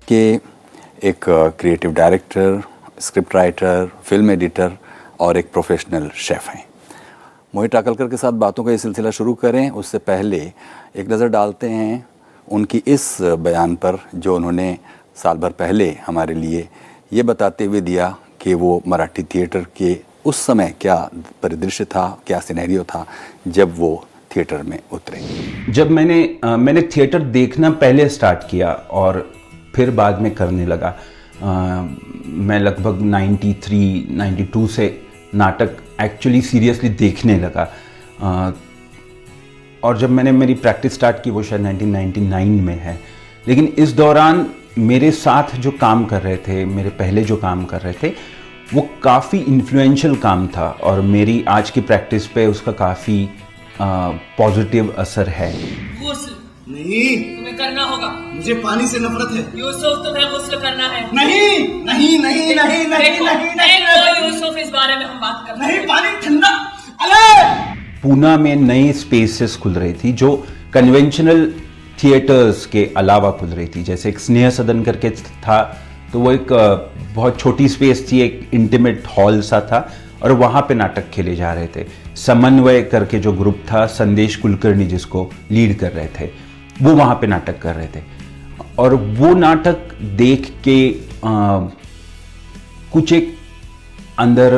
कि एक creative director, script writer, film editor और एक प्रोफेशनल शेफ़ हैं। मोहित टाकलकर के साथ बातों का ये सिलसिला शुरू करें उससे पहले एक नज़र डालते हैं उनकी इस बयान पर जो उन्होंने साल भर पहले हमारे लिए ये बताते हुए दिया कि वो मराठी थिएटर के उस समय क्या परिदृश्य था, क्या सिनेरियो था जब वो थिएटर में उतरे। जब मैंने थिएटर देखना पहले स्टार्ट किया और फिर बाद में करने लगा। मैं लगभग 93-92 से नाटक एक्चुअली सीरियसली देखने लगा। और जब मैंने मेरी प्रैक्टिस स्टार्ट की वो शायद 1999 में है। लेकिन इस दौरान मेरे साथ जो काम कर रहे थे, मेरे पहले जो काम कर रहे थे, वो काफ़ी इन्फ्लुएंशियल काम था और मेरी आज की प्रैक्टिस पे उसका काफ़ी पॉजिटिव असर है। नहीं, तुम्हें करना होगा। मुझे पानी से नफरत है। यूसुफ, तुम्हें गुस्ल करना है। नहीं नहीं नहीं नहीं नहीं नहीं यूसुफ, इस बारे में हम बात करते नहीं, पानी ठंडा। अरे पूना में नई स्पेसेस खुल रही थी जो कन्वेंशनल थिएटर्स के अलावा खुल रही थी। जैसे एक स्नेह सदन करके था, तो वो एक बहुत छोटी स्पेस थी, एक इंटीमेट हॉल सा था और वहाँ पे नाटक खेले जा रहे थे। समन्वय करके जो ग्रुप था, संदेश कुलकर्णी जिसको लीड कर रहे थे, वो वहाँ पे नाटक कर रहे थे। और वो नाटक देख के कुछ एक अंदर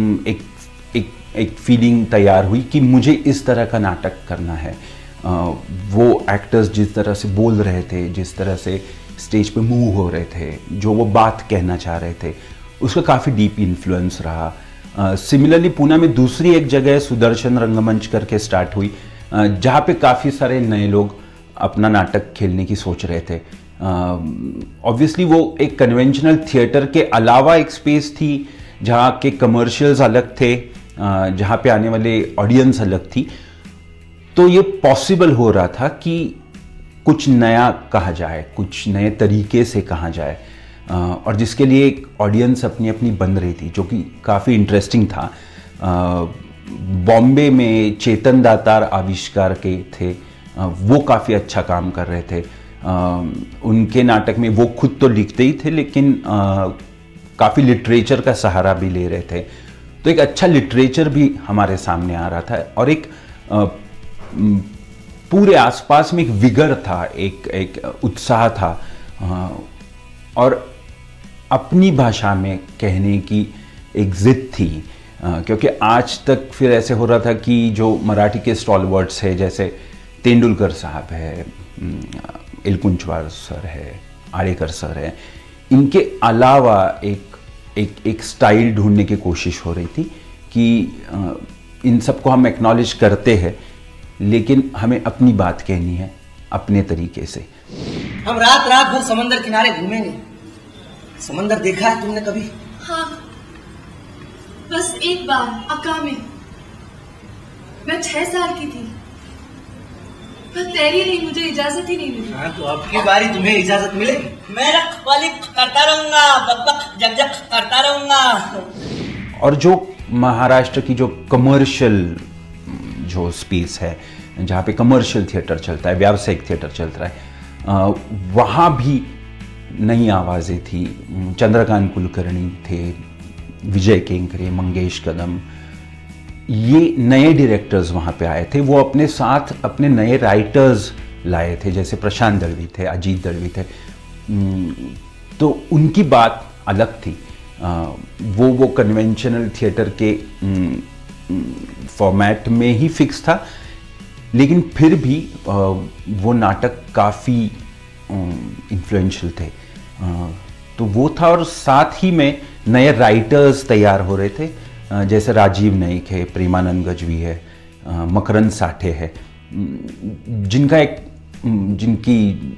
एक फीलिंग तैयार हुई कि मुझे इस तरह का नाटक करना है। वो एक्टर्स जिस तरह से बोल रहे थे, जिस तरह से स्टेज पे मूव हो रहे थे, जो वो बात कहना चाह रहे थे, उसका काफ़ी डीप इन्फ्लुएंस रहा। सिमिलरली पूना में दूसरी एक जगह सुदर्शन रंगमंच करके स्टार्ट हुई, जहाँ पे काफ़ी सारे नए लोग अपना नाटक खेलने की सोच रहे थे। ऑब्वियसली वो एक कन्वेंशनल थिएटर के अलावा एक स्पेस थी जहाँ के कमर्शियल्स अलग थे, जहाँ पे आने वाले ऑडियंस अलग थी। तो ये पॉसिबल हो रहा था कि कुछ नया कहा जाए, कुछ नए तरीके से कहा जाए, और जिसके लिए एक ऑडियंस अपनी अपनी बन रही थी, जो कि काफ़ी इंटरेस्टिंग था। बॉम्बे में चेतन दातार आविष्कार के थे, वो काफ़ी अच्छा काम कर रहे थे। उनके नाटक में वो खुद तो लिखते ही थे, लेकिन काफ़ी लिटरेचर का सहारा भी ले रहे थे। तो एक अच्छा लिटरेचर भी हमारे सामने आ रहा था और एक पूरे आसपास में एक विगर था, एक उत्साह था, और अपनी भाषा में कहने की एक जिद थी। क्योंकि आज तक फिर ऐसे हो रहा था कि जो मराठी के स्टॉलवर्ड्स है, जैसे तेंदुलकर साहब है, इलकुंचवार सर है, आड़ेकर सर है, इनके अलावा एक स्टाइल ढूंढने की कोशिश हो रही थी कि इन सबको हम एक्नॉलेज करते हैं, लेकिन हमें अपनी बात कहनी है अपने तरीके से। हम रात रात भर समंदर किनारे घूमेंगे। समंदर देखा है तुमने कभी? हाँ, बस एक बार अक्का में। मैं 6 साल की थी, पर तैरी नहीं, मुझे इजाजत ही नहीं मिली। हाँ, तो अब की बारी तुम्हें इजाजत मिलेगी। मैं रखवाली करता रहूंगा, बक जग जग करता रहूंगा। और जो महाराष्ट्र की जो कमर्शियल जो स्पेस है, जहाँ पे कमर्शियल थिएटर चलता है, व्यावसायिक थिएटर चलता है, वहाँ भी नई आवाज़ें थी। चंद्रकांत कुलकर्णी थे, विजय केंकरे, मंगेश कदम, ये नए डायरेक्टर्स वहाँ पे आए थे। वो अपने साथ अपने नए राइटर्स लाए थे, जैसे प्रशांत दळवी थे, अजीत दळवी थे। तो उनकी बात अलग थी। वो कन्वेंशनल थिएटर के फॉर्मेट में ही फिक्स था, लेकिन फिर भी वो नाटक काफ़ी इन्फ्लुएंशियल थे। तो वो था, और साथ ही में नए राइटर्स तैयार हो रहे थे, जैसे राजीव नाईक है, प्रेमानंद गजवी है, मकरंद साठे है, जिनकी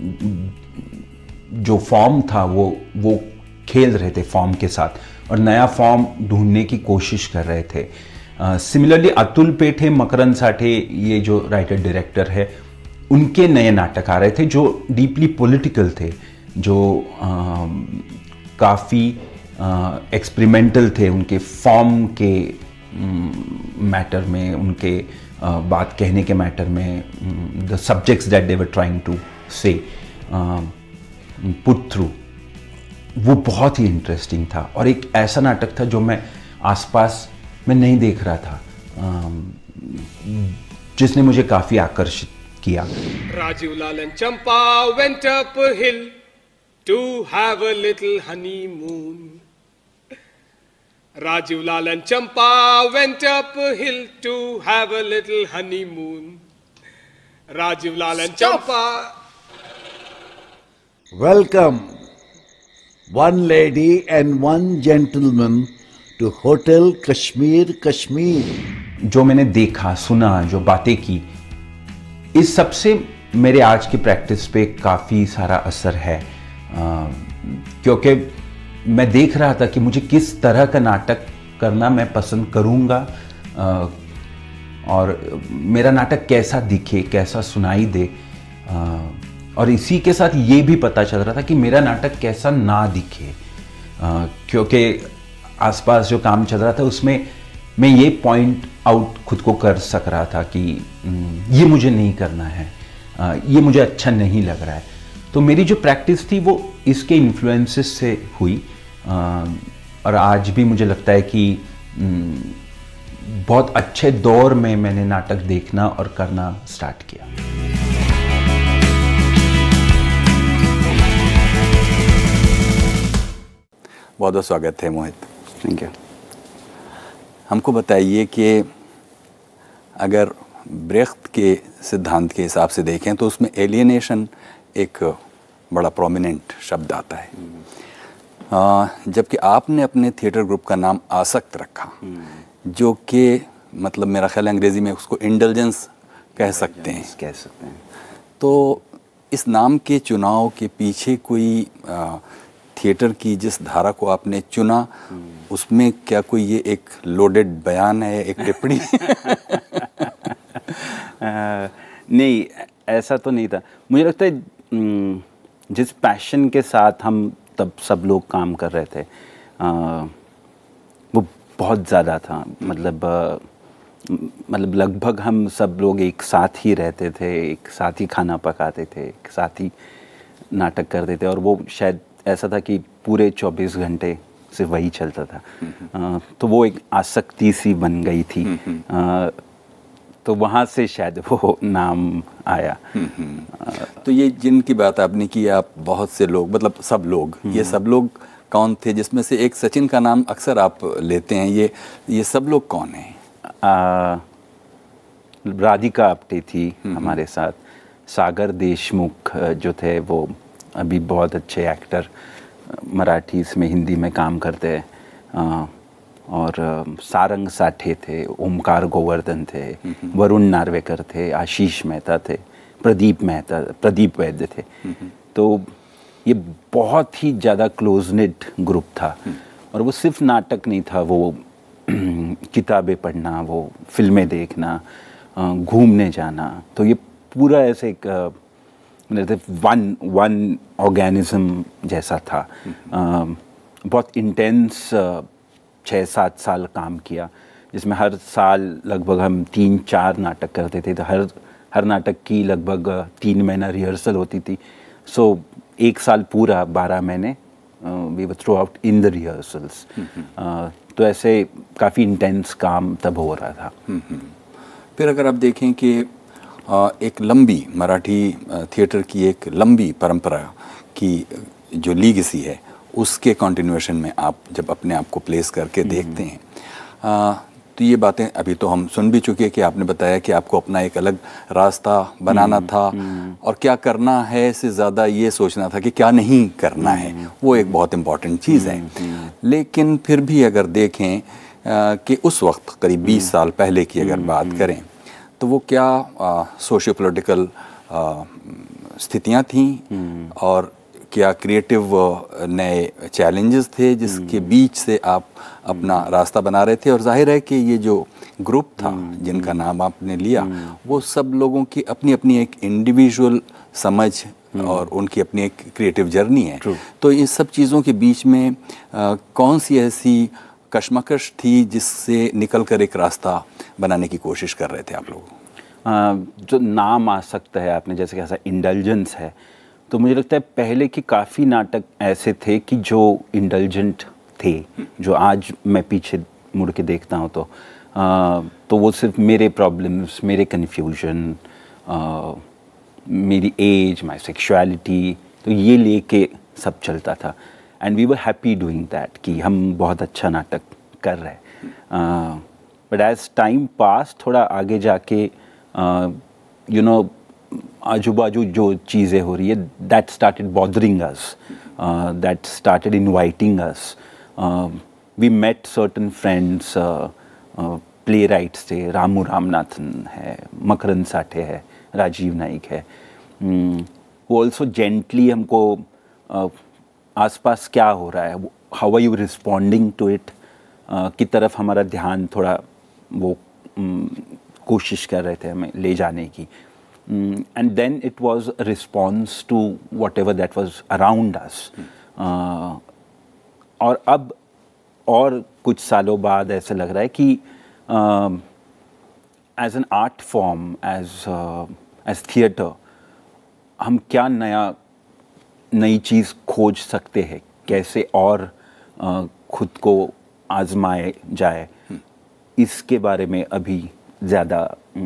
जो फॉर्म था वो खेल रहे थे फॉर्म के साथ और नया फॉर्म ढूंढने की कोशिश कर रहे थे। सिमिलरली अतुल पेठे, मकरंद साठे, ये जो राइटर डायरेक्टर है, उनके नए नाटक आ रहे थे जो डीपली पॉलिटिकल थे, जो काफ़ी एक्सपेरिमेंटल थे उनके फॉर्म के मैटर में, उनके बात कहने के मैटर में, the subjects that they were trying to say put through वो बहुत ही इंटरेस्टिंग था और एक ऐसा नाटक था जो मैं आसपास में नहीं देख रहा था, जिसने मुझे काफ़ी आकर्षित किया। Rajiv Lal and Champa went up a hill to have a little honeymoon. Rajiv Lal and Champa went up a hill to have a little honeymoon. Rajiv Lal and Champa. Welcome, one lady and one gentleman to Hotel Kashmir, Kashmir. जो मैंने देखा, सुना, जो बातें की, इस सब से मेरे आज की प्रैक्टिस पे काफ़ी सारा असर है, क्योंकि मैं देख रहा था कि मुझे किस तरह का नाटक करना मैं पसंद करूँगा और मेरा नाटक कैसा दिखे, कैसा सुनाई दे, और इसी के साथ ये भी पता चल रहा था कि मेरा नाटक कैसा ना दिखे, क्योंकि आसपास जो काम चल रहा था उसमें मैं ये पॉइंट आउट खुद को कर सक रहा था कि ये मुझे नहीं करना है, ये मुझे अच्छा नहीं लग रहा है। तो मेरी जो प्रैक्टिस थी वो इसके इन्फ्लुएंसेस से हुई, और आज भी मुझे लगता है कि बहुत अच्छे दौर में मैंने नाटक देखना और करना स्टार्ट किया। बहुत बहुत स्वागत है मोहित। Thank you. हमको बताइए कि अगर ब्रेख्त के सिद्धांत के हिसाब से देखें तो उसमें एलियनेशन एक बड़ा प्रोमिनेंट शब्द आता है, जबकि आपने अपने थिएटर ग्रुप का नाम आसक्त रखा, जो कि मतलब मेरा ख्याल अंग्रेज़ी में उसको इंडल्जेंस कह सकते हैं। तो इस नाम के चुनाव के पीछे कोई थिएटर की जिस धारा को आपने चुना, उसमें क्या कोई ये एक लोडेड बयान है, एक टिप्पणी? नहीं, ऐसा तो नहीं था। मुझे लगता है जिस पैशन के साथ हम तब सब लोग काम कर रहे थे वो बहुत ज़्यादा था। मतलब लगभग हम सब लोग एक साथ ही रहते थे, एक साथ ही खाना पकाते थे, एक साथ ही नाटक करते थे, और वो शायद ऐसा था कि पूरे 24 घंटे सिर्फ वही चलता था। तो वो एक आसक्ति सी बन गई थी, तो वहाँ से शायद वो नाम आया। तो ये जिनकी बात आपने की, आप बहुत से लोग, मतलब सब लोग, ये सब लोग कौन थे? जिसमें से एक सचिन का नाम अक्सर आप लेते हैं, ये सब लोग कौन हैं? राधिका आप्टे थी हमारे साथ, सागर देशमुख जो थे वो अभी बहुत अच्छे एक्टर, मराठी में, हिंदी में काम करते हैं, और सारंग साठे थे, ओमकार गोवर्धन थे, वरुण नार्वेकर थे, आशीष मेहता थे, प्रदीप वैद्य थे। तो ये बहुत ही ज़्यादा क्लोज निट ग्रुप था, और वो सिर्फ नाटक नहीं था, वो किताबें पढ़ना, वो फिल्में देखना, घूमने जाना, तो ये पूरा ऐसे एक वन ऑर्गेनिज्म जैसा था। बहुत इंटेंस 6-7 साल काम किया, जिसमें हर साल लगभग हम 3-4 नाटक करते थे। तो हर नाटक की लगभग 3 महीना रिहर्सल होती थी। सो एक साल पूरा 12 महीने we were throughout in the rehearsals. तो ऐसे काफ़ी इंटेंस काम तब हो रहा था। फिर अगर आप देखें कि एक लंबी मराठी थिएटर की एक लंबी परंपरा की जो लीगेसी है, उसके कंटिन्यूएशन में आप जब अपने आप को प्लेस करके देखते हैं, तो ये बातें अभी तो हम सुन भी चुके हैं कि आपने बताया कि आपको अपना एक अलग रास्ता बनाना था, और क्या करना है इससे ज़्यादा ये सोचना था कि क्या नहीं करना है। वो एक बहुत इम्पॉर्टेंट चीज़ है। लेकिन फिर भी अगर देखें कि उस वक्त करीब 20 साल पहले की अगर बात करें, तो वो क्या सोशियो पॉलिटिकल स्थितियाँ थीं, और क्या क्रिएटिव नए चैलेंजेस थे जिसके बीच से आप अपना रास्ता बना रहे थे? और जाहिर है कि ये जो ग्रुप था जिनका नाम आपने लिया, वो सब लोगों की अपनी अपनी एक इंडिविजुअल समझ और उनकी अपनी एक क्रिएटिव जर्नी है। तो इन सब चीज़ों के बीच में कौन सी ऐसी कशमकश थी जिससे निकल कर एक रास्ता बनाने की कोशिश कर रहे थे आप लोग? जो नाम आ सकता है, आपने जैसे कैसा इंडल्जेंस है, तो मुझे लगता है पहले के काफ़ी नाटक ऐसे थे कि जो इंडल्जेंट थे, जो आज मैं पीछे मुड़ के देखता हूँ तो वो सिर्फ मेरे प्रॉब्लम्स, मेरे कन्फ्यूजन, मेरी एज, माई सेक्सुअलिटी, तो ये लेके सब चलता था। And we were happy doing that कि हम बहुत अच्छा नाटक कर रहे हैं। बट एज टाइम पास, थोड़ा आगे जाके यू नो आजू बाजू जो चीज़ें हो रही है, that started bothering us, that started inviting us. We met certain friends, playwrights थे, रामू रामनाथन है, मकरंद साठे है, राजीव नाइक है, वो ऑल्सो जेंटली हमको आसपास क्या हो रहा है, how are you responding to it की तरफ हमारा ध्यान थोड़ा वो कोशिश कर रहे थे हमें ले जाने की। And then it was a response to whatever that was around us. और अब और कुछ सालों बाद ऐसा लग रहा है कि as an art form, as theatre, हम क्या नई चीज़ खोज सकते हैं, कैसे और खुद को आजमाए जाए, इसके बारे में अभी ज़्यादा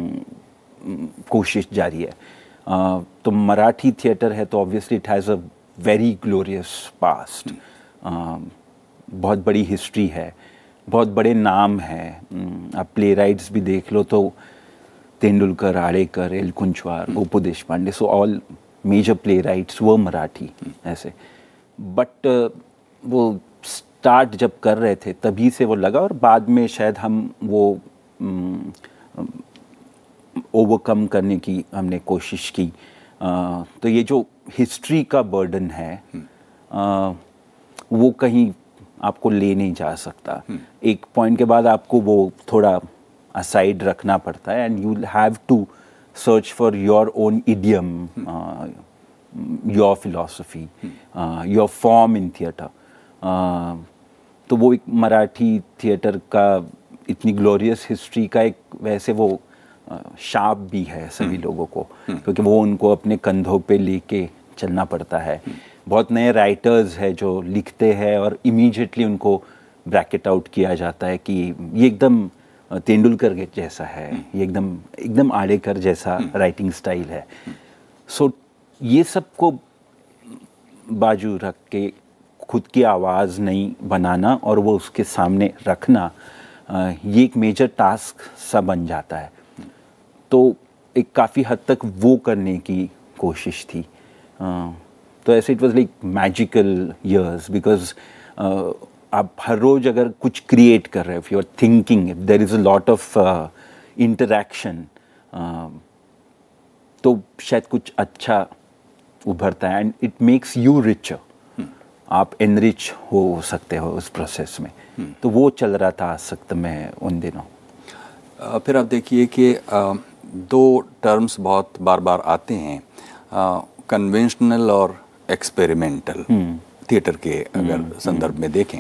कोशिश जारी है। तो मराठी थिएटर है तो obviously it has a very glorious past, बहुत बड़ी हिस्ट्री है, बहुत बड़े नाम हैं। आप प्ले राइट्स भी देख लो तो Tendulkar, Alekar, Elkunchwar, Gopu Deshpande, so all major playwrights वो मराठी ऐसे। बट वो स्टार्ट जब कर रहे थे तभी से वो लगा, और बाद में शायद हम वो ओवरकम करने की हमने कोशिश की। तो ये जो हिस्ट्री का बर्डन है वो कहीं आपको ले नहीं जा सकता। एक पॉइंट के बाद आपको वो थोड़ा असाइड रखना पड़ता है, and you have to search for your own idiom, your philosophy, your form in theatre. तो वो एक मराठी थिएटर का इतनी ग्लोरियस हिस्ट्री का एक वैसे वो शाप भी है सभी लोगों को, क्योंकि वो उनको अपने कंधों पे लेके चलना पड़ता है। बहुत नए राइटर्स हैं जो लिखते हैं और इमीडिएटली उनको ब्रैकेट आउट किया जाता है कि ये एकदम तेंदुलकर के जैसा है, ये एकदम आड़ेकर जैसा राइटिंग स्टाइल है। सो ये सब को बाजू रख के खुद की आवाज़ नहीं बनाना और वो उसके सामने रखना, ये एक मेजर टास्क सा बन जाता है। तो एक काफ़ी हद तक वो करने की कोशिश थी। तो ऐसे it was like magical years, because आप हर रोज़ अगर कुछ क्रिएट कर रहे हो, if you are thinking, if there is a lot of interaction, तो शायद कुछ अच्छा उभरता है, and it makes you richer. आप एनरिच हो सकते हो उस प्रोसेस में। तो वो चल रहा था आसक्त में उन दिनों। फिर आप देखिए कि दो टर्म्स बहुत बार बार आते हैं, कन्वेंशनल और एक्सपेरिमेंटल थिएटर के अगर संदर्भ में देखें।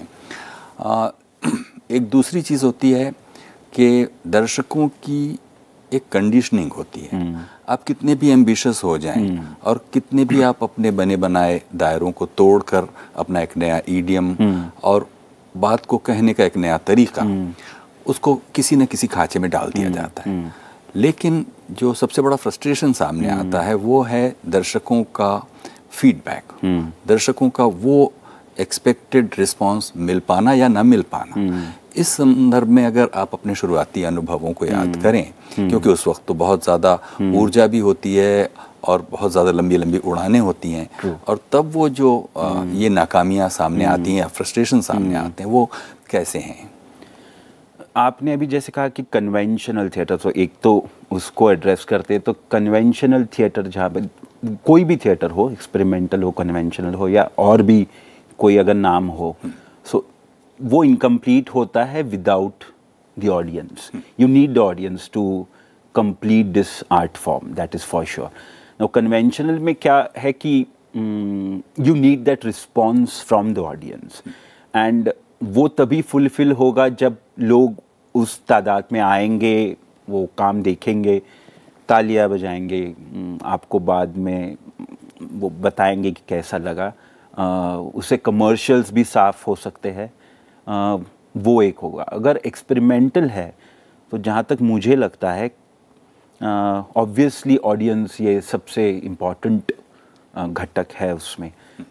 एक दूसरी चीज़ होती है कि दर्शकों की एक कंडीशनिंग होती है। आप कितने भी एम्बिशियस हो जाएं और कितने भी आप अपने बने बनाए दायरों को तोड़कर अपना एक नया ईडियम और बात को कहने का एक नया तरीका, उसको किसी न किसी खांचे में डाल दिया जाता है। लेकिन जो सबसे बड़ा फ्रस्ट्रेशन सामने आता है वो है दर्शकों का फीडबैक, दर्शकों का वो एक्सपेक्टेड रिस्पांस मिल पाना या ना मिल पाना। इस संदर्भ में अगर आप अपने शुरुआती अनुभवों को याद करें, क्योंकि उस वक्त तो बहुत ज़्यादा ऊर्जा भी होती है और बहुत ज़्यादा लंबी लंबी उड़ानें होती हैं, और तब वो जो ये नाकामियाँ सामने आती हैं या फ्रस्ट्रेशन सामने आते हैं, वो कैसे हैं? आपने अभी जैसे कहा कि कन्वेंशनल थिएटर, तो एक तो उसको एड्रेस करते हैं। तो कन्वेंशनल थिएटर जहाँ पे कोई भी थिएटर हो, एक्सपेरिमेंटल हो, कन्वेंशनल हो, या और भी कोई अगर नाम हो, सो वो इनकम्प्लीट होता है without the audience. You need the audience to complete this art form, that is for sure. Now conventional में क्या है कि you need that response from the audience, and वो तभी फुलफिल होगा जब लोग उस तादाद में आएंगे, वो काम देखेंगे, तालियां बजाएंगे, आपको बाद में वो बताएंगे कि कैसा लगा। उससे कमर्शियल्स भी साफ हो सकते हैं, वो एक होगा। अगर एक्सपेरिमेंटल है तो जहाँ तक मुझे लगता है ऑब्वियसली ऑडियंस ये सबसे इम्पॉर्टेंट घटक है उसमें,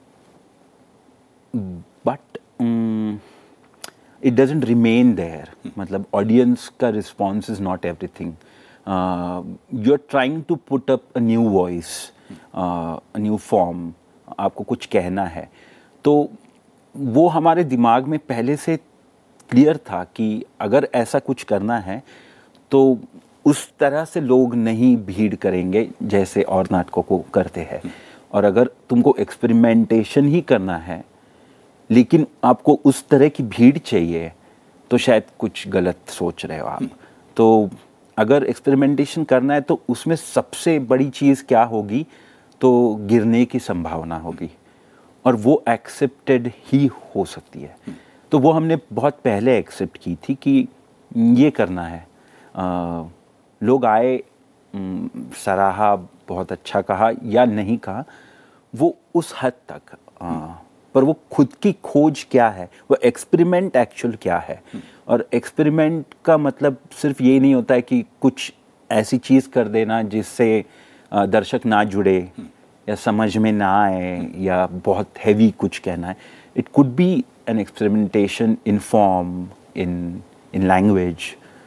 but it doesn't remain there. मतलब ऑडियंस का response is not everything. You are trying to put up a new voice, a new form, आपको कुछ कहना है, तो वो हमारे दिमाग में पहले से क्लियर था कि अगर ऐसा कुछ करना है तो उस तरह से लोग नहीं भीड़ करेंगे जैसे और नाटकों को करते हैं। और अगर तुमको एक्सपेरिमेंटेशन ही करना है लेकिन आपको उस तरह की भीड़ चाहिए तो शायद कुछ गलत सोच रहे हो आप। तो अगर एक्सपेरिमेंटेशन करना है तो उसमें सबसे बड़ी चीज़ क्या होगी, तो गिरने की संभावना होगी, और वो एक्सेप्टेड ही हो सकती है। तो वो हमने बहुत पहले एक्सेप्ट की थी कि ये करना है। लोग आए, सराहा, बहुत अच्छा कहा या नहीं कहा, वो उस हद तक, पर वो खुद की खोज क्या है, वो एक्सपेरिमेंट एक्चुअल क्या है। और एक्सपेरिमेंट का मतलब सिर्फ ये नहीं होता है कि कुछ ऐसी चीज़ कर देना जिससे दर्शक ना जुड़े या समझ में ना आए या बहुत हैवी कुछ कहना है। It could be an experimentation in form, in language,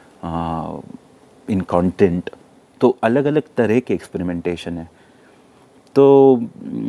in content. तो अलग अलग तरह के एक्सपेरिमेंटेशन है। तो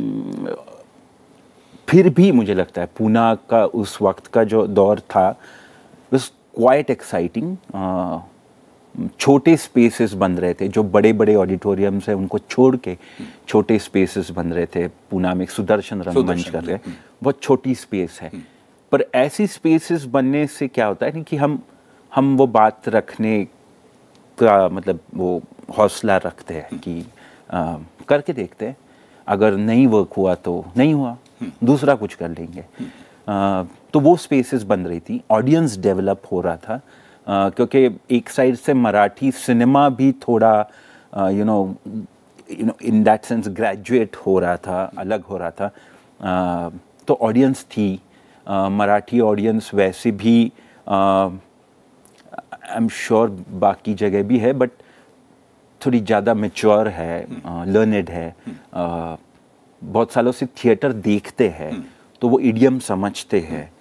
फिर भी मुझे लगता है पूना का उस वक्त का जो दौर था was quite एक्साइटिंग। छोटे स्पेसेस बन रहे थे, जो बड़े बड़े ऑडिटोरियम्स हैं उनको छोड़ के छोटे स्पेसेस बन रहे थे। पूना में एक सुदर्शन रंगमंच कर रहे हैं, बहुत छोटी स्पेस है, पर ऐसी स्पेसेस बनने से क्या होता है कि हम वो बात रखने का मतलब वो हौसला रखते हैं कि करके देखते हैं, अगर नहीं वर्क हुआ तो नहीं हुआ, दूसरा कुछ कर लेंगे। तो वो स्पेसेस बन रही थी, ऑडियंस डेवलप हो रहा था, क्योंकि एक साइड से मराठी सिनेमा भी थोड़ा you know in that sense graduate हो रहा था, अलग हो रहा था। तो ऑडियंस थी, मराठी ऑडियंस वैसे भी आई एम श्योर बाकी जगह भी है, बट थोड़ी ज़्यादा मैच्योर है, लर्नेड है, बहुत सालों से थिएटर देखते हैं, तो वो इडियम समझते हैं,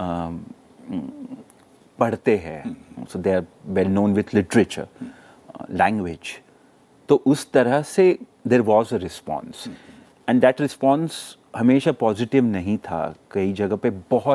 पढ़ते हैं, so they are well known with literature, language. तो उस तरह से there was a response, and that response हमेशा पॉजिटिव नहीं था। कई जगह पे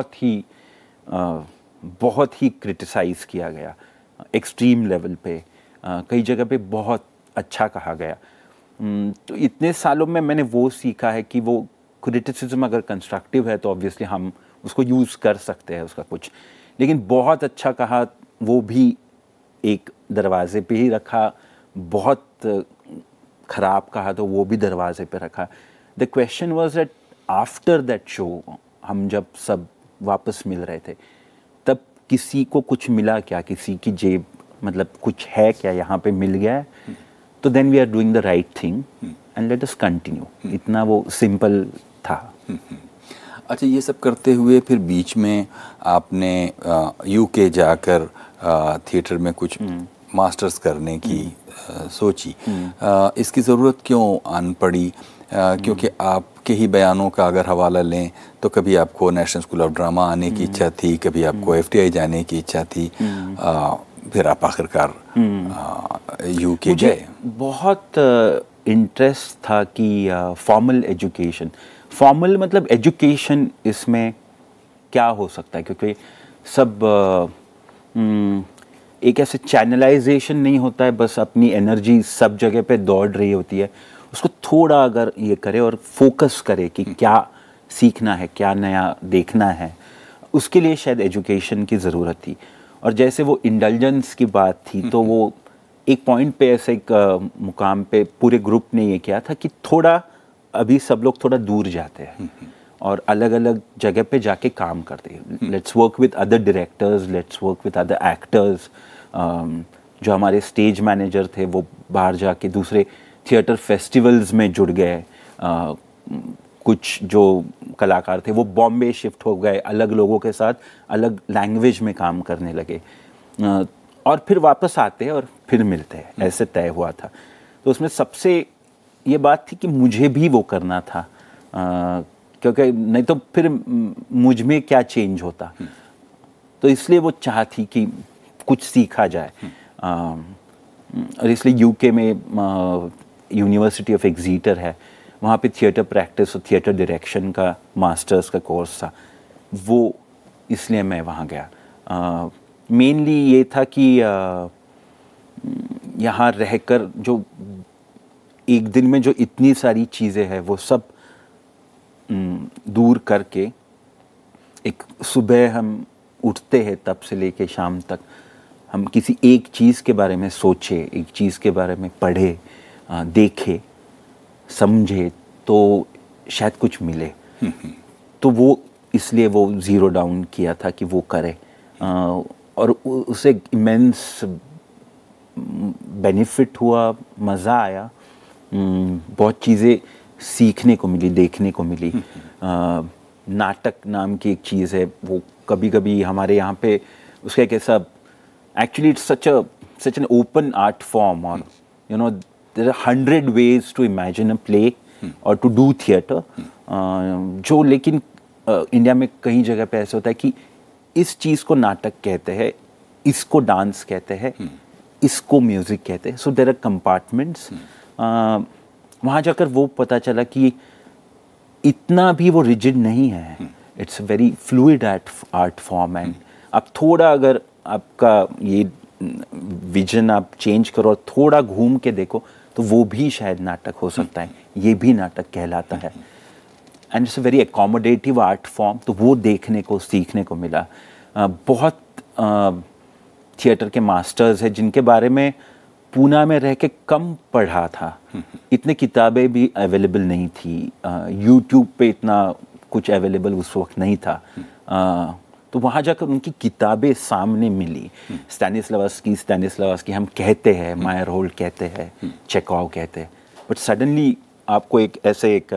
बहुत ही क्रिटिसाइज़ किया गया, एक्सट्रीम लेवल पे। कई जगह पे बहुत अच्छा कहा गया। तो इतने सालों में मैंने वो सीखा है कि वो क्रिटिसिज्म अगर कंस्ट्रक्टिव है तो ऑब्वियसली हम उसको यूज़ कर सकते हैं उसका कुछ, लेकिन बहुत अच्छा कहा वो भी एक दरवाजे पे ही रखा, बहुत ख़राब कहा तो वो भी दरवाजे पे रखा। The question was that after that show, हम जब सब वापस मिल रहे थे, तब किसी को कुछ मिला क्या, किसी की जेब मतलब कुछ है क्या यहाँ पे मिल गया है, तो then we are doing the right thing and let us continue. इतना वो सिंपल था। अच्छा, ये सब करते हुए फिर बीच में आपने यूके जाकर थिएटर में कुछ मास्टर्स करने की सोची। इसकी ज़रूरत क्यों आन पड़ी? क्योंकि आपके ही बयानों का अगर हवाला लें तो कभी आपको नेशनल स्कूल ऑफ ड्रामा आने की इच्छा थी, कभी आपको FTI जाने की इच्छा थी, फिर आप आखिरकार यूके गए। बहुत इंटरेस्ट था कि फॉर्मल एजुकेशन, फॉर्मल मतलब एजुकेशन इसमें क्या हो सकता है, क्योंकि सब एक ऐसे चैनलाइजेशन नहीं होता है, बस अपनी एनर्जी सब जगह पे दौड़ रही होती है। उसको थोड़ा अगर ये करे और फोकस करे कि क्या सीखना है, क्या नया देखना है, उसके लिए शायद एजुकेशन की ज़रूरत थी। और जैसे वो इंडल्जेंस की बात थी, तो वो एक पॉइंट पे ऐसे एक मुकाम पे पूरे ग्रुप ने ये किया था कि थोड़ा अभी सब लोग थोड़ा दूर जाते हैं और अलग अलग जगह पे जाके काम करते हैं। Let's work with other directors, let's work with other actors. जो हमारे स्टेज मैनेजर थे वो बाहर जाके दूसरे थिएटर फेस्टिवल्स में जुड़ गए, कुछ जो कलाकार थे वो बॉम्बे शिफ्ट हो गए, अलग लोगों के साथ अलग लैंग्वेज में काम करने लगे, और फिर वापस आते हैं और फिर मिलते हैं, ऐसे तय हुआ था। तो उसमें सबसे ये बात थी कि मुझे भी वो करना था, क्योंकि नहीं तो फिर मुझ में क्या चेंज होता। तो इसलिए वो चाह थी कि कुछ सीखा जाए, और इसलिए यूके में यूनिवर्सिटी ऑफ एक्सीटर है, वहाँ पे थिएटर प्रैक्टिस और थिएटर डायरेक्शन का मास्टर्स का कोर्स था, वो इसलिए मैं वहाँ गया। मेनली ये था कि यहाँ रहकर जो एक दिन में जो इतनी सारी चीज़ें हैं वो सब दूर करके, एक सुबह हम उठते हैं तब से लेके शाम तक हम किसी एक चीज़ के बारे में सोचे, एक चीज़ के बारे में पढ़े, देखे, समझे, तो शायद कुछ मिले। तो वो इसलिए वो ज़ीरो डाउन किया था कि वो करे, और उसे इमेंस बेनिफिट हुआ, मज़ा आया, बहुत चीज़ें सीखने को मिली, देखने को मिली। नाटक नाम की एक चीज़ है, वो कभी कभी हमारे यहाँ पे उसका एक ऐसा, actually it's such an open art form, और you know there are 100 ways to imagine a play और टू डू थिएटर, जो लेकिन इंडिया में कई जगह पे ऐसा होता है कि इस चीज़ को नाटक कहते हैं, इसको डांस कहते हैं, इसको म्यूज़िक कहते हैं। So there are compartments. वहाँ जाकर वो पता चला कि इतना भी वो रिजिड नहीं है, it's a very fluid art form. And अब थोड़ा अगर आपका ये विजन आप चेंज करो और थोड़ा घूम के देखो तो वो भी शायद नाटक हो सकता है, ये भी नाटक कहलाता है। And it's a very accommodative art form, तो वो देखने को, सीखने को मिला। बहुत थिएटर के मास्टर्स हैं जिनके बारे में पूना में रह के कम पढ़ा था, इतने किताबें भी अवेलेबल नहीं थी, यूट्यूब पे इतना कुछ अवेलेबल उस वक्त नहीं था। तो वहाँ जाकर उनकी किताबें सामने मिली। स्टैनिस्लावस्की हम कहते हैं, मायरहोल्ड कहते हैं, चेकॉव कहते हैं, बट सडनली आपको एक ऐसे एक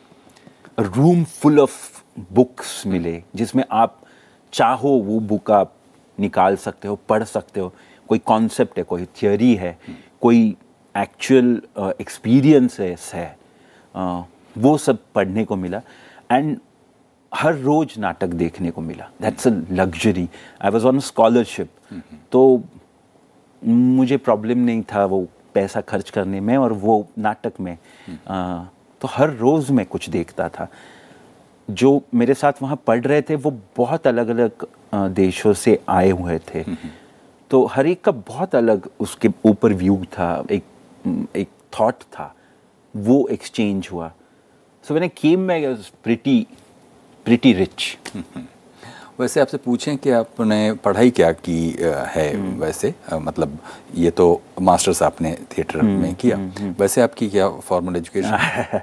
रूम फुल ऑफ बुक्स मिले जिसमें आप चाहो वो बुक आप निकाल सकते हो, पढ़ सकते हो। कोई कॉन्सेप्ट है, कोई थियोरी है, कोई एक्चुअल एक्सपीरियंसेस है, वो सब पढ़ने को मिला। एंड हर रोज नाटक देखने को मिला। That's a luxury. I was on scholarship, तो मुझे प्रॉब्लम नहीं था वो पैसा खर्च करने में और वो नाटक में। तो हर रोज़ मैं कुछ देखता था। जो मेरे साथ वहाँ पढ़ रहे थे वो बहुत अलग अलग देशों से आए हुए थे, तो हर एक का बहुत अलग उसके ऊपर व्यू था, एक थॉट था, वो एक्सचेंज हुआ। So when I came back I was pretty rich। वैसे आपसे पूछें कि आपने पढ़ाई क्या की है, वैसे मतलब ये तो मास्टर्स आपने थिएटर में किया, वैसे आपकी क्या फॉर्मल एजुकेशन?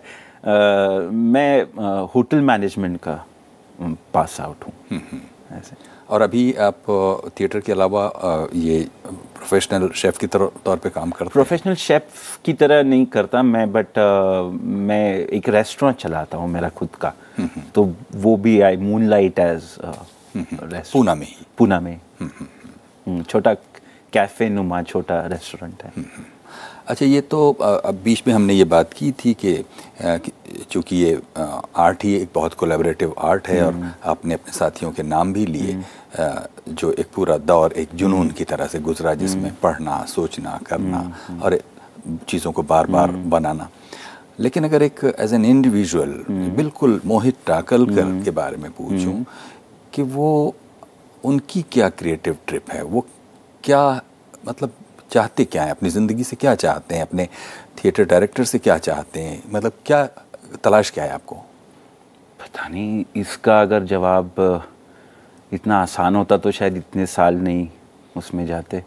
मैं होटल मैनेजमेंट का पास आउट हूँ ऐसे। और अभी आप थिएटर के अलावा ये प्रोफेशनल शेफ़ की तौर पे काम करते हैं? प्रोफेशनल शेफ़ की तरह नहीं करता मैं, बट मैं एक रेस्टोरेंट चलाता हूँ मेरा खुद का, तो वो भी आई मूनलाइट एज पूना में ही? पूना में छोटा कैफ़े नुमा छोटा रेस्टोरेंट है। अच्छा, ये तो अब बीच में हमने ये बात की थी कि चूँकि ये आर्ट ही एक बहुत कोलैबोरेटिव आर्ट है और आपने अपने साथियों के नाम भी लिए, जो एक पूरा दौर एक जुनून की तरह से गुजरा जिसमें पढ़ना, सोचना, करना और चीज़ों को बार बार बनाना। लेकिन अगर एक एज एन इंडिविजुअल बिल्कुल मोहित टाकलकर के बारे में पूछूं कि वो उनकी क्या क्रिएटिव ट्रिप है, वो क्या मतलब चाहते क्या हैं अपनी ज़िंदगी से, क्या चाहते हैं अपने थिएटर डायरेक्टर से, क्या चाहते हैं, मतलब क्या तलाश क्या है आपको? पता नहीं, इसका अगर जवाब इतना आसान होता तो शायद इतने साल नहीं उसमें जाते।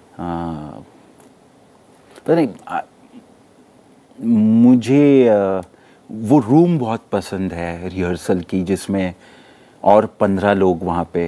पता नहीं, मुझे वो रूम बहुत पसंद है रिहर्सल की, जिसमें और 15 लोग वहाँ पे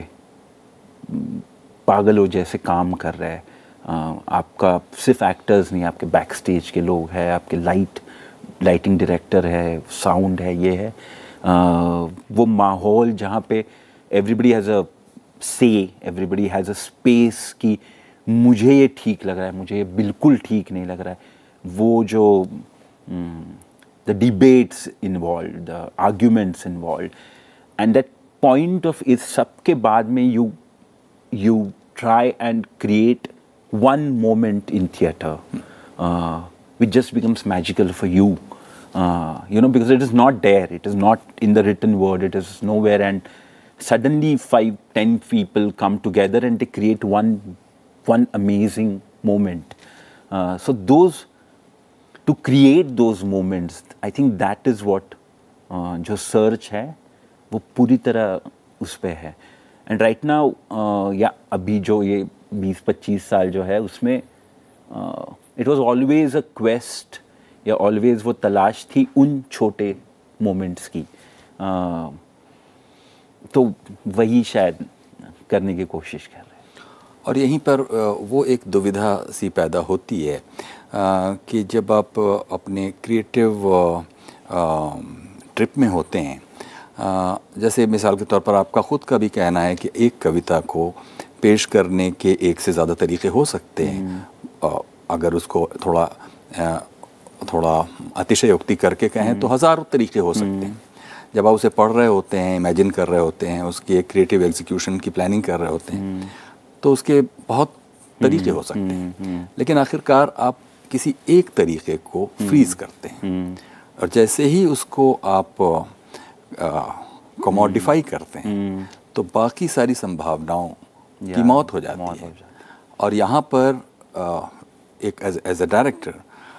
पागलों जैसे काम कर रहे हैं। आपका सिर्फ एक्टर्स नहीं, आपके बैक स्टेज के लोग हैं, आपके लाइट लाइटिंग डायरेक्टर है, साउंड है, ये है वो माहौल जहाँ पे एवरीबडी हैज़ अ से, एवरीबडी हैज़ अ स्पेस कि मुझे ये ठीक लग रहा है, मुझे ये बिल्कुल ठीक नहीं लग रहा है. वो जो the debates involved, the arguments involved, and that point of is सबके बाद में you try and create one moment in theatre which just becomes magical for you, because it is not there, it is not in the written word, it is nowhere, and suddenly 5-10 people come together and they create one amazing moment. So to create those moments, I think that is what जो search है वो पूरी तरह उस पे है. And right now या अभी जो ये 20-25 साल जो है उसमें it was always a quest या ऑलवेज वो तलाश थी उन छोटे मोमेंट्स की. तो वही शायद करने की कोशिश कर रहे हैं. और यहीं पर वो एक दुविधा सी पैदा होती है कि जब आप अपने क्रिएटिव ट्रिप में होते हैं, जैसे मिसाल के तौर पर आपका ख़ुद का भी कहना है कि एक कविता को पेश करने के एक से ज़्यादा तरीक़े हो सकते हैं. अगर उसको थोड़ा अतिशयोक्ति करके कहें तो हज़ारों तरीक़े हो सकते हैं. जब आप उसे पढ़ रहे होते हैं, इमेजिन कर रहे होते हैं, उसकी एक क्रिएटिव एग्जीक्यूशन की प्लानिंग कर रहे होते हैं, तो उसके बहुत तरीक़े हो सकते हैं. लेकिन आखिरकार आप किसी एक तरीक़े को फ्रीज़ करते हैं और जैसे ही उसको आप कमोडिफाई करते हैं तो बाकी सारी संभावनाओं की मौत हो जाती है. और यहाँ पर एक एज अ डायरेक्टर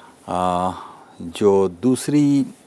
जो दूसरी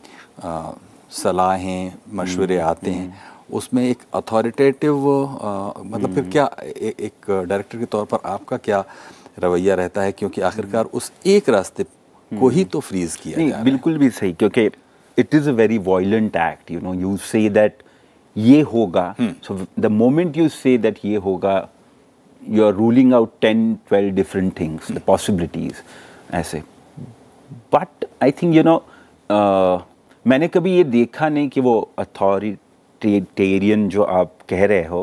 सलाहें मशवरे आते हैं उसमें एक अथॉरिटेटिव मतलब फिर क्या एक डायरेक्टर के तौर पर आपका क्या रवैया रहता है, क्योंकि आखिरकार उस एक रास्ते को ही तो फ्रीज किया जा रहा है. बिल्कुल भी सही, क्योंकि it is a very violent act. You say that ये होगा, so the moment you say that ये होगा, you are ruling out 10-12 different things, the possibilities ऐसे. बट आई थिंक मैंने कभी ये देखा नहीं कि वो अथॉरिटेरियन जो आप कह रहे हो.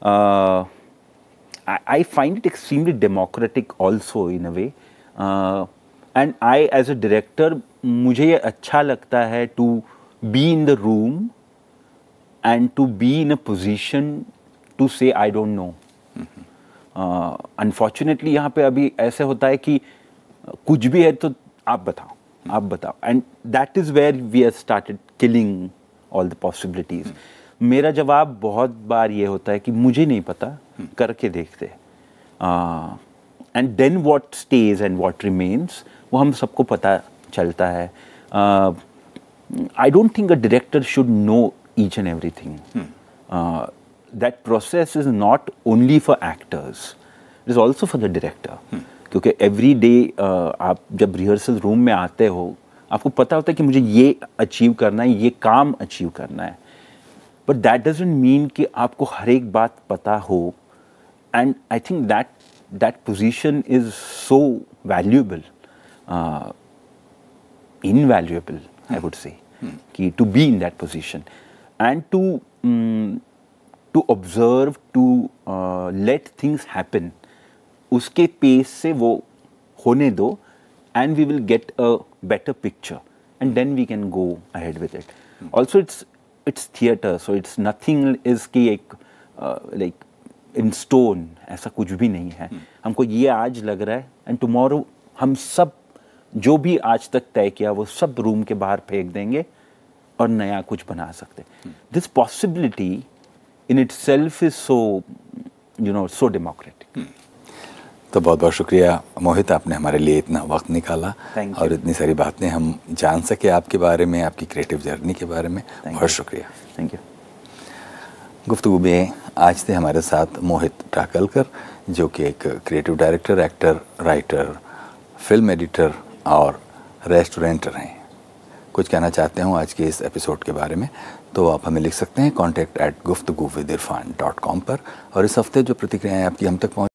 I find it extremely democratic also in a way, and I as a director मुझे ये अच्छा लगता है to be in the room and to be in a position to say I don't know. Unfortunately यहाँ पे अभी ऐसे होता है कि कुछ भी है तो आप बताओ, and that is where we have started killing all the possibilities. मेरा जवाब बहुत बार ये होता है कि मुझे नहीं पता, करके देखते. And then what stage and what remains वो हम सबको पता चलता है. I don't think a director should know each and everything. That process is not only for actors, it is also for the director. क्योंकि एवरी डे आप जब rehearsal room में आते हो आपको पता होता है कि मुझे ये अचीव करना है, ये काम अचीव करना है. बट दैट डजंट मीन कि आपको हर एक बात पता हो. And I think that position is so valuable, invaluable I would say, कि to be in that position and to observe, to let things happen. उसके पेस से वो होने दो and we will get a better picture and then we can go ahead with it. Also it's theatre, so it's nothing is कि एक like in stone, ऐसा कुछ भी नहीं है. हमको ये आज लग रहा है and tomorrow हम सब जो भी आज तक तय किया वो सब रूम के बाहर फेंक देंगे और नया कुछ बना सकते. This possibility in itself is so democratic. तो बहुत बहुत शुक्रिया मोहित, आपने हमारे लिए इतना वक्त निकाला और इतनी सारी बातें हम जान सके आपके बारे में, आपकी क्रिएटिव जर्नी के बारे में. बहुत शुक्रिया. Thank you. गुफ्तगू में आज थे हमारे साथ मोहित टाकलकर, जो कि एक creative director, actor, writer, film editor और रेस्टोरेंटर हैं. कुछ कहना चाहते हो आज के इस एपिसोड के बारे में तो आप हमें लिख सकते हैं contact@guftagoowidirfan.com पर. और इस हफ्ते जो प्रतिक्रियाएँ आपकी हम तक पहुँच